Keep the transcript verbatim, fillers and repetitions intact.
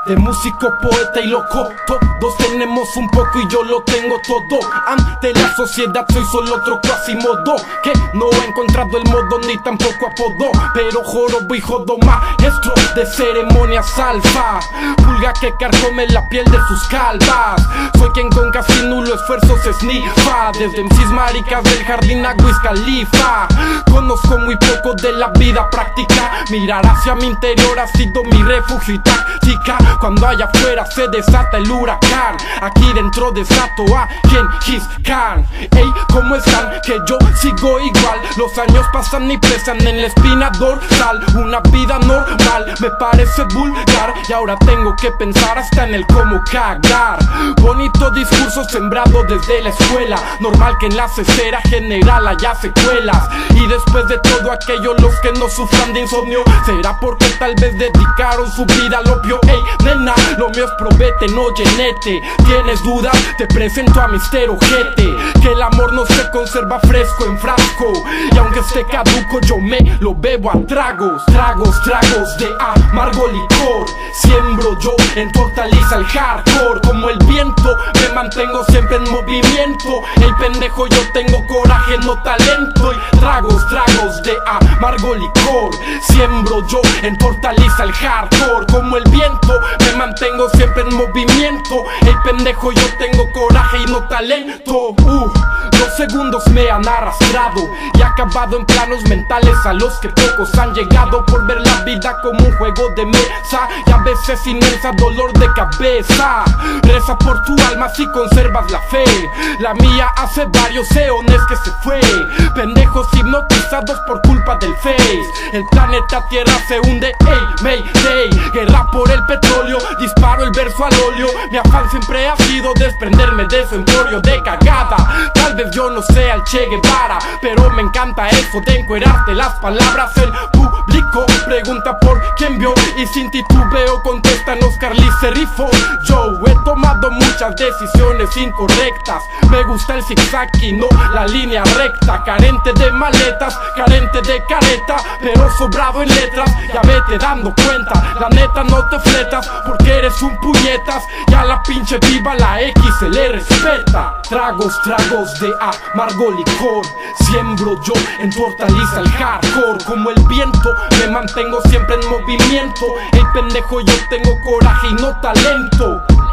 De músico, poeta y loco, todos tenemos un poco y yo lo tengo todo. Ante la sociedad soy solo otro Quasimodo, que no ha encontrado el modo ni tampoco apodo. Pero jorobo y jodo maestro de ceremonias alfa, pulga que carcome la piel de sus calvas. Soy quien con casi nulo esfuerzo se snifa, desde M Cs maricas del jardín a Wiz Khalifa. Conozco muy poco de la vida práctica, mirar hacia mi interior ha sido mi refugio y táctica. Cuando allá afuera se desata el huracán, aquí dentro desato a Genghis Khan. Ey, ¿cómo están? Que yo sigo igual. Los años pasan y pesan en la espina dorsal. Una vida normal me parece vulgar y ahora tengo que pensar hasta en el cómo cagar. Bonito discurso sembrado desde la escuela, normal que en la cesera general haya secuelas. Y después de todo aquello los que no sufran de insomnio, será porque tal vez dedicaron su vida al opio. Ey, nena, lo mío es probete, no llenete. ¿Tienes dudas? Te presento a mister Ojete, que el amor no se conserva fresco en frasco, y aunque esté caduco yo me lo bebo a tragos. Tragos, tragos de amargo licor, siembro yo en tu hortaliza el hardcore. Como el viento me mantengo siempre en movimiento, el pendejo yo tengo coraje no talento. Y tragos, tragos de amargo licor, siembro yo en tu hortaliza el hardcore. Como el viento me mantengo siempre en movimiento, el pendejo yo tengo coraje y no talento. uh, Los segundos me han arrastrado y acabado en planos mentales a los que pocos han llegado, por ver la vida como un juego de mesa y a veces inmensa dolor de cabeza. Reza por tu alma si conservas la fe, la mía hace varios eones que se fue. Pendejos hipnotizados por culpa del face, el planeta Tierra se hunde. Ey, Mayday, guerra por el petróleo, disparo el verso al óleo. Mi afán siempre ha sido desprenderme de ese emporio de cagada. Tal vez yo no sea el Che Guevara, pero me encanta eso de encuerarte las palabras. El público pregunta por quién vio y sin titubeo contestan Oscar Lee se rifó. Yo he tomado muchas decisiones incorrectas, me gusta el zigzag y no la línea recta. Carente de maletas, carente de careta, pero sobrado en letras, ya vete dando cuenta. La neta no te fletas porque eres un puñetas, y a la pinche viva la X se le respeta. Tragos, tragos de amargo licor, siembro yo en tu hortaliza el hardcore. Como el viento me mantengo siempre en movimiento, el pendejo yo tengo coraje y no talento.